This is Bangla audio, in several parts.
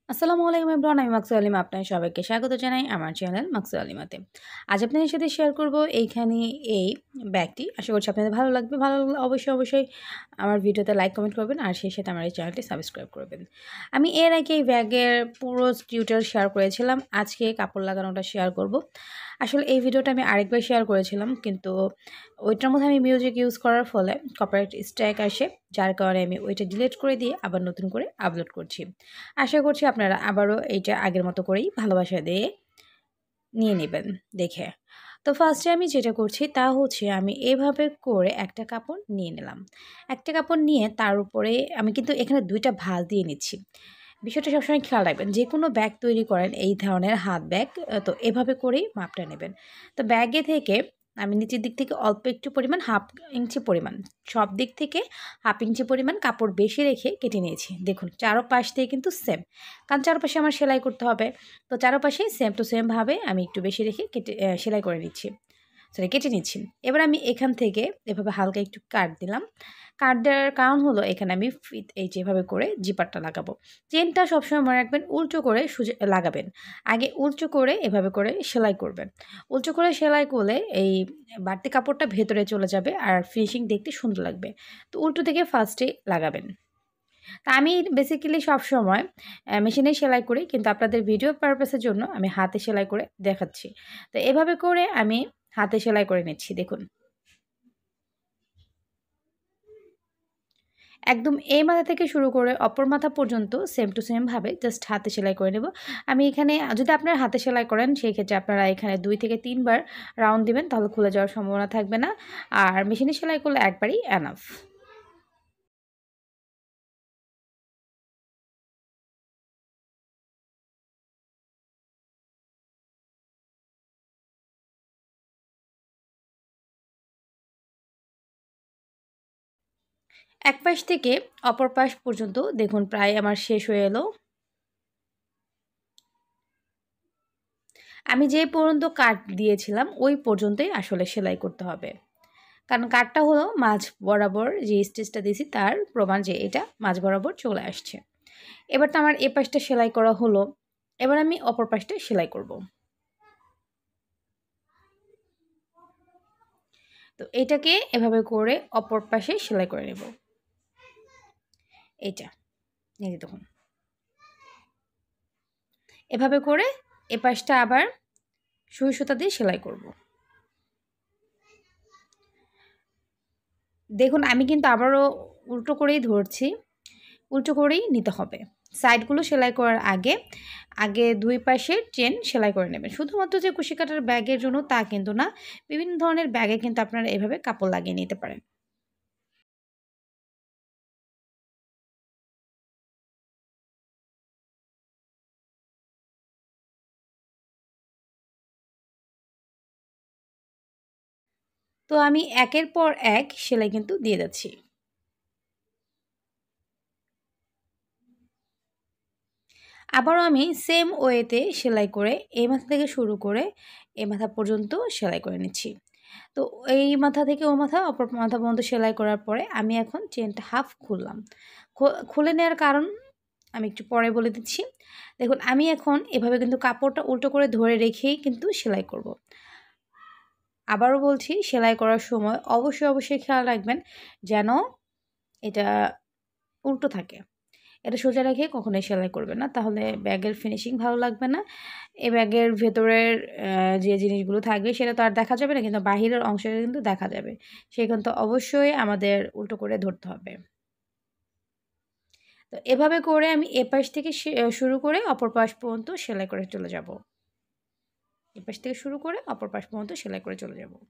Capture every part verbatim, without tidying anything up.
আসসালামু আলাইকুম এভরিওয়ান, আমি মাকসুদা লিমা আপনাদের সবাইকে স্বাগত জানাই আমার চ্যানেল মাকসুদা লিমাতে। আজ আপনাদের সাথে শেয়ার করব এইখানে এই ব্যাগটি। আশা করছি আপনাদের ভালো লাগবে। ভালো লাগলে অবশ্যই অবশ্যই আমার ভিডিওতে লাইক কমেন্ট করবেন আর সেই সাথে আমার এই চ্যানেলটি সাবস্ক্রাইব করবেন। আমি এর আগে এই ব্যাগের পুরো টিউটোরিয়াল শেয়ার করেছিলাম, আজকে কাপড় লাগানোটা শেয়ার করব। আসলে এই ভিডিওটা আমি আরেকবার শেয়ার করেছিলাম, কিন্তু ওইটার মধ্যে আমি মিউজিক ইউজ করার ফলে কপিরাইট স্ট্রাইক আসে, যার কারণে আমি ওইটা ডিলিট করে দিয়ে আবার নতুন করে আপলোড করছি। আশা করছি আপনারা আবারও এইটা আগের মতো করেই ভালোবাসা দিয়ে নিয়ে নেবেন দেখে। তো ফার্স্টে আমি যেটা করছি তা হচ্ছে আমি এভাবে করে একটা কাপড় নিয়ে নিলাম। একটা কাপড় নিয়ে তার উপরে আমি কিন্তু এখানে দুইটা ভাঁজ দিয়ে নিচ্ছি। বিষয়টা সবসময় খেয়াল রাখবেন, যে কোনো ব্যাগ তৈরি করেন এই ধরনের হাত ব্যাগ, তো এভাবে করেই মাপটা নেবেন। তো ব্যাগে থেকে আমি নিচের দিক থেকে অল্প একটু পরিমাণ হাফ ইঞ্চি পরিমাণ, সব দিক থেকে হাফ ইঞ্চি পরিমাণ কাপড় বেশি রেখে কেটে নিয়েছি। দেখুন চারোপাশ থেকে কিন্তু সেম, কারণ চারপাশে আমার সেলাই করতে হবে, তো চারপাশে সেম টু সেমভাবে আমি একটু বেশি রেখে কেটে সেলাই করে নিচ্ছি, সরি কেটে নিচ্ছি। এবার আমি এখান থেকে এভাবে হালকা একটু কাট দিলাম। কাট দেওয়ার কারণ হলো এখানে আমি ফিট এই যেভাবে করে জিপারটা লাগাবো। চেনটা সবসময় মনে রাখবেন উল্টো করে সুজে লাগাবেন। আগে উল্টো করে এভাবে করে সেলাই করবেন। উল্টো করে সেলাই করলে এই বাড়তি কাপড়টা ভেতরে চলে যাবে আর ফিনিশিং দেখতে সুন্দর লাগবে। তো উল্টো থেকে ফার্স্টে লাগাবেন। তা আমি বেসিক্যালি সবসময় মেশিনে সেলাই করি, কিন্তু আপনাদের ভিডিও পারপাসের জন্য আমি হাতে সেলাই করে দেখাচ্ছি। তো এভাবে করে আমি হাতে সেলাই করে নিচ্ছি। দেখুন একদম এই মাথা থেকে শুরু করে অপর মাথা পর্যন্ত সেম টু সেম ভাবে জাস্ট হাতে সেলাই করে নেব। আমি এখানে যদি আপনারা হাতে সেলাই করেন সেই ক্ষেত্রে আপনারা এখানে দুই থেকে তিনবার রাউন্ড দিবেন, তাহলে খুলে যাওয়ার সম্ভাবনা থাকবে না। আর মেশিনে সেলাই করলে একবারই এনাফ। এক পাশ থেকে অপর পাশ পর্যন্ত দেখুন প্রায় আমার শেষ হয়ে এলো। আমি যে পর্যন্ত কাট দিয়েছিলাম ওই পর্যন্তই আসলে সেলাই করতে হবে, কারণ কাটটা হলো মাঝ বরাবর যে স্টিচটা দিয়েছি তার প্রমাণ যে এটা মাঝ বরাবর চলে আসছে। এবার তো আমার এ পাশটা সেলাই করা হলো, এবার আমি অপর পাশটা সেলাই করব। তো এটাকে এভাবে করে অপর পাশে সেলাই করে নেব। এইটা এই যে দেখুন এভাবে করে এ পাশটা আবার সুই সুতা দিয়ে সেলাই করব। দেখুন আমি কিন্তু আবারও উল্টো করেই ধরছি, উল্টো করেই নিতে হবে। সাইডগুলো সেলাই করার আগে আগে দুই পাশের চেন সেলাই করে নেবেন। শুধুমাত্র যে কুশি কাটার ব্যাগের জন্য তা কিন্তু না, বিভিন্ন ধরনের ব্যাগে কিন্তু আপনারা এভাবে কাপড় লাগিয়ে নিতে পারেন। তো আমি একের পর এক সেলাই কিন্তু দিয়ে যাচ্ছি। আবারও আমি সেম ওয়েতে সেলাই করে এই মাথা থেকে শুরু করে এই মাথা পর্যন্ত সেলাই করে নিচ্ছি। তো এই মাথা থেকে ও মাথা অপর মাথা পর্যন্ত সেলাই করার পরে আমি এখন চেনটা হাফ খুললাম। খুলে নেওয়ার কারণ আমি একটু পরে বলে দিচ্ছি। দেখুন আমি এখন এভাবে কিন্তু কাপড়টা উল্টো করে ধরে রেখেই কিন্তু সেলাই করব। আবারও বলছি, সেলাই করার সময় অবশ্যই অবশ্যই খেয়াল রাখবেন যেন এটা উল্টো থাকে। এটা সোজা রেখে কখনোই সেলাই করবে না, তাহলে ব্যাগের ফিনিশিং ভালো লাগবে না। এই ব্যাগের ভেতরের যে জিনিসগুলো থাকবে সেটা তো আর দেখা যাবে না, কিন্তু বাহিরের অংশটা কিন্তু দেখা যাবে। সেখান তো অবশ্যই আমাদের উল্টো করে ধরতে হবে। তো এভাবে করে আমি এ পাশ থেকে শুরু করে অপর পাশ পর্যন্ত সেলাই করে চলে যাব। এ পাশ থেকে শুরু করে অপর পাশ পর্যন্ত সেলাই করে চলে যাব।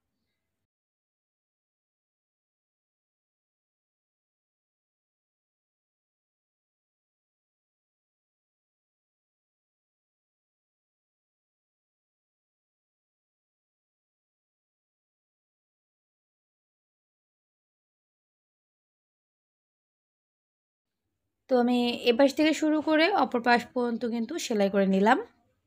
তো আমি এ পাশ থেকে শুরু করে অপর পাশ পর্যন্ত কিন্তু সেলাই করে নিলাম।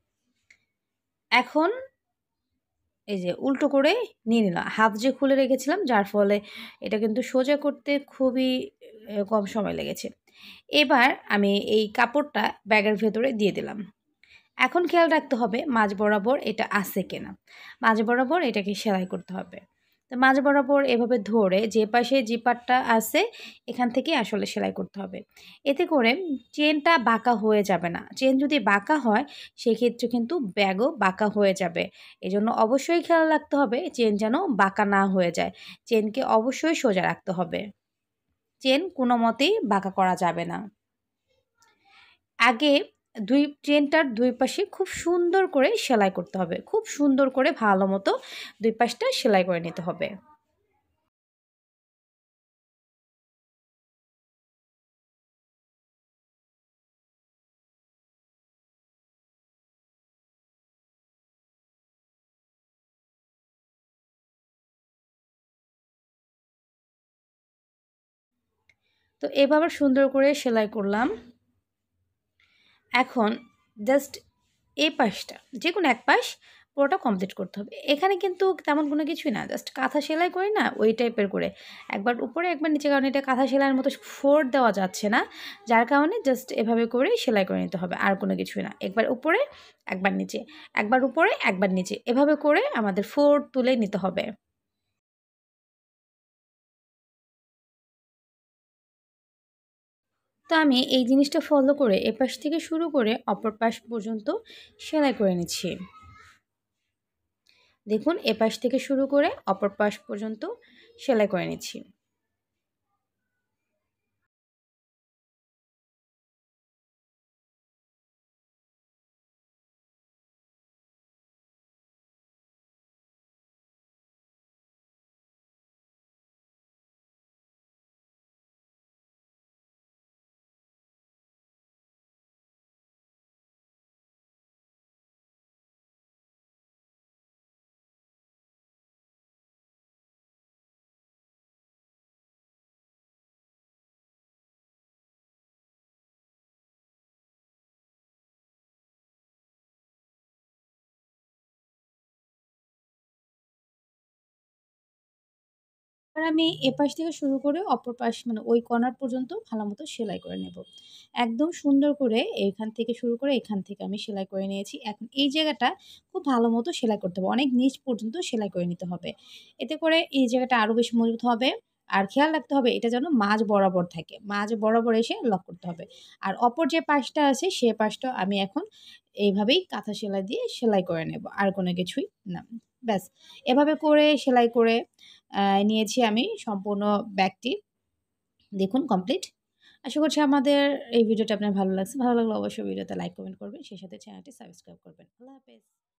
এখন এই যে উল্টো করে নিয়ে নিলাম, হাফ যে খুলে রেখেছিলাম, যার ফলে এটা কিন্তু সোজা করতে খুবই কম সময় লেগেছে। এবার আমি এই কাপড়টা ব্যাগের ভেতরে দিয়ে দিলাম। এখন খেয়াল রাখতে হবে মাঝ বরাবর এটা আছে কিনা, মাঝ বরাবর এটাকে সেলাই করতে হবে। তো মাঝ বরাবর এভাবে ধরে যে পাশে জিপারটা আছে এখান থেকে আসলে সেলাই করতে হবে। এতে করে চেনটা বাঁকা হয়ে যাবে না। চেন যদি বাঁকা হয় সেক্ষেত্রে কিন্তু ব্যাগও বাঁকা হয়ে যাবে। এজন্য অবশ্যই খেয়াল রাখতে হবে চেন যেন বাঁকা না হয়ে যায়। চেনকে অবশ্যই সোজা রাখতে হবে। চেন কোনো মতেই বাঁকা করা যাবে না। আগে দুই চেনটার দুই পাশে খুব সুন্দর করে সেলাই করতে হবে। খুব সুন্দর করে ভালো মতো দুই পাশটা সেলাই করে নিতে হবে। তো এভাবে সুন্দর করে সেলাই করলাম। এখন জাস্ট এই পাশটা যে কোনো এক পাশ পুরোটা কমপ্লিট করতে হবে। এখানে কিন্তু তেমন কোনো কিছুই না, জাস্ট কাঁথা সেলাই করি না ওই টাইপের করে একবার উপরে একবার নিচে, কারণ এটা কাঁথা সেলাইয়ের মতো ফোর দেওয়া যাচ্ছে না, যার কারণে জাস্ট এভাবে করে সেলাই করে নিতে হবে, আর কোনো কিছুই না। একবার উপরে একবার নিচে, একবার উপরে একবার নিচে, এভাবে করে আমাদের ফোর তুলে নিতে হবে। তো আমি এই জিনিসটা ফলো করে এপাশ থেকে শুরু করে অপর পাশ পর্যন্ত সেলাই করে নিচ্ছি। দেখুন এপাশ থেকে শুরু করে অপর পাশ পর্যন্ত সেলাই করে নিচ্ছি। এবার আমি এপাশ থেকে শুরু করে অপর পাশ মানে ওই কর্নার পর্যন্ত ভালো মতো সেলাই করে নেব। একদম সুন্দর করে এইখান থেকে শুরু করে এখান থেকে আমি সেলাই করে নিয়েছি। এখন এই জায়গাটা খুব ভালো মতো সেলাই করতে হবে, অনেক নিচ পর্যন্ত সেলাই করে নিতে হবে। এতে করে এই জায়গাটা আরও বেশি মজবুত হবে। আর খেয়াল রাখতে হবে এটা যেন মাঝ বরাবর থাকে, মাঝ বরাবর এসে লক করতে হবে। আর অপর যে পাশটা আছে সে পাশটা আমি এখন এইভাবেই কাঁথা সেলাই দিয়ে সেলাই করে নেব, আর কোনো কিছুই না। ব্যাস এভাবে করে সেলাই করে নিয়েছি আমি সম্পূর্ণ ব্যাগটি। দেখুন কমপ্লিট। আশা করছি আমাদের এই ভিডিওটা আপনার ভালো লাগছে। ভালো লাগলে অবশ্যই ভিডিওতে লাইক কমেন্ট করবেন, সেই সাথে চ্যানেলটি সাবস্ক্রাইব করবেন। আল্লাহ হাফেজ।